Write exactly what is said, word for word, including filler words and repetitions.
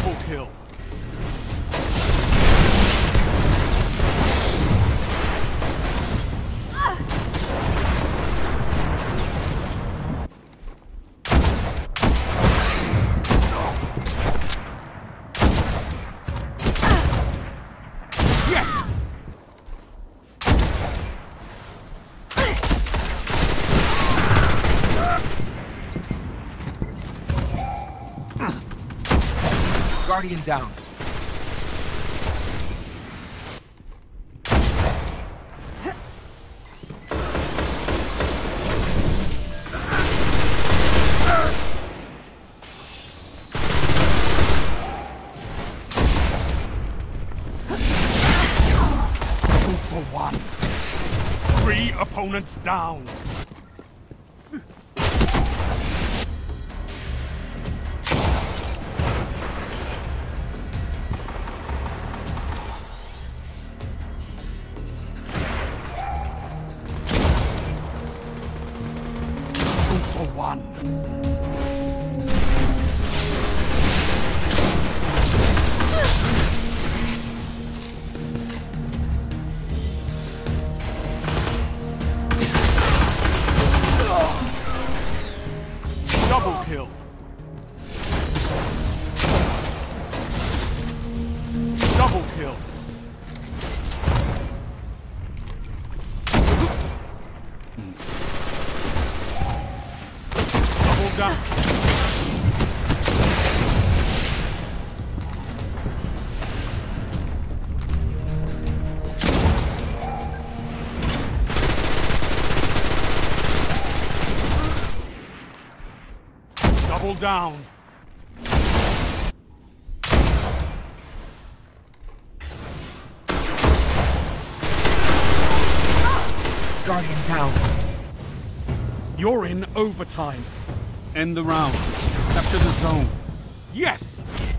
Double kill. Yes! Guardian down. Two for one. Three opponents down. For one. Double kill. Double kill. Double down. Double down. Guardian down. You're in overtime. End the round. Capture the zone. Yes!